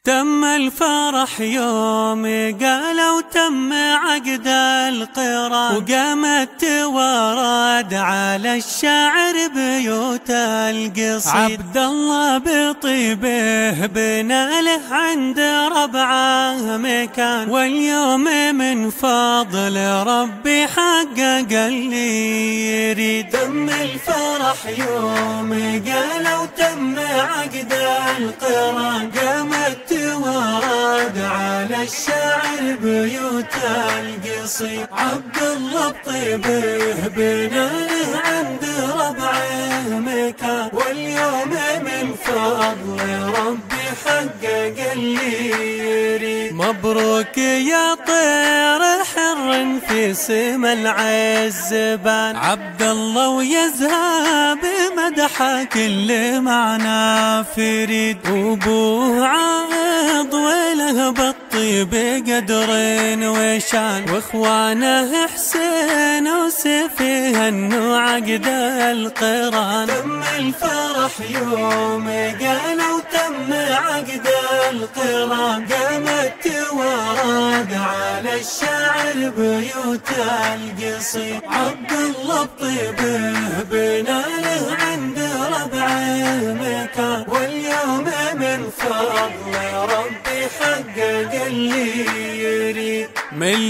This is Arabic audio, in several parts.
تم الفرح يوم قالوا تم عقد القران، وقامت توارد على الشاعر بيوت القصيد. عبد الله بطيبه بنى له عند ربعه مكان، واليوم من فضل ربي حقق اللي يريد. تم الفرح يوم قالوا تم عقد القران، قامت توارد على الشاعر بيوت القصيد. عبد الله بطيبه بنى له عند ربعه مكان، واليوم من فضل ربي حقق اللي يريد. مبروك يا طير حر في سما العزبان، عبد الله ويزهى بمدحه كل معنى فريد. وابوه عاض وله بالطيب قدر وشان، واخوانه حسين وسفيه انه عقد القران. تم الفرح يوم قالوا تم عقد القران، قامت توارد على الشاعر بيوت القصيد. عبد الله بطيبه بنى له عند ربعه مكان، واليوم من فضل ربي حقق اللي يريد. من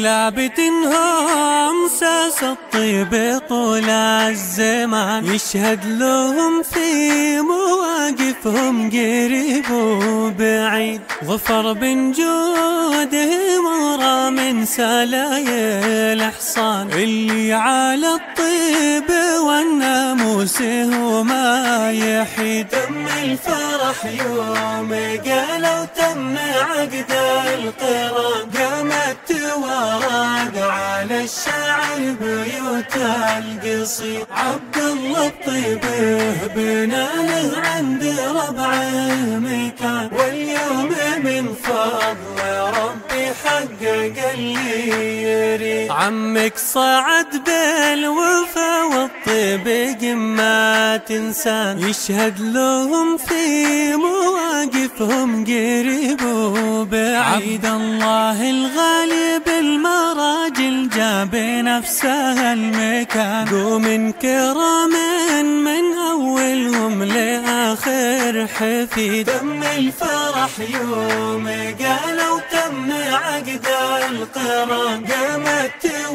لابتهم ساس الطيب طول الزمان، يشهد لهم في مواقفهم قريب وبعيد. ظفر بن جوده مرى من سلايل حصان، اللي على الطيب والناموس هو ما يحيد. تم الفرح يوم قالوا تم عقد القران، قامت توارد على الشاعر بيوت القصيد. عبد الله بطيبه بنى له عند ربعه مكان، واليوم من فضل ربي حقق اللي يريد. عمك صعد بالوفا والطيب قمة انسان، يشهد لهم في مواقفهم قريب وبعيد. عبد الله الغالب المراجل جاب نفسه المكان، ومن كرام من اولهم لاخر حفيد. تم الفرح يوم قالوا تم عقد القران، قامت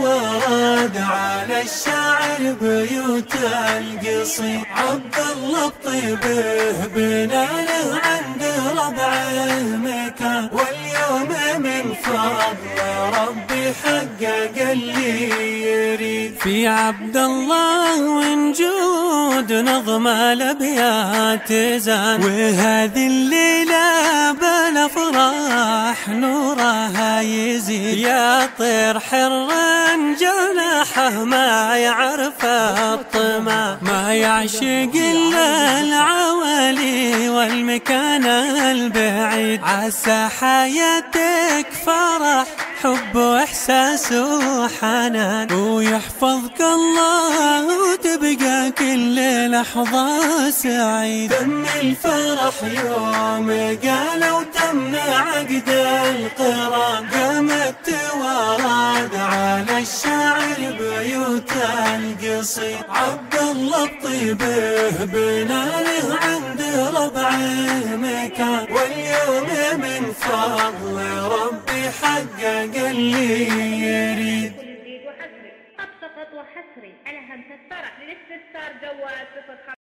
توارد على الشاعر بيوت القصيد. عبد الله بطيبه بنى له عند ربعه مكان، واليوم من فضل ربي حقق اللي يريد. في عبد الله ونجود نظم الابيات زان، وهذه الليله بالافراح نورها يزيد. يا طير حر جناحه ما يعرف الطمع، ما يعشق الا العوالي والمكان البعيد. عسى حياتك فرح حب واحساس وحنان، ويحفظك الله وتبقى كل لحظة سعيد. تم الفرح يوم قالوا تم عقد القران، قامت توارد على الشاعر بيوت القصيد. عبد الله بطيبه بنى له عند ربعه مكان، واليوم من فضل ربي حقق اللي يريد. أبسط وحصري على همسة فرح للاستفسار جوال 05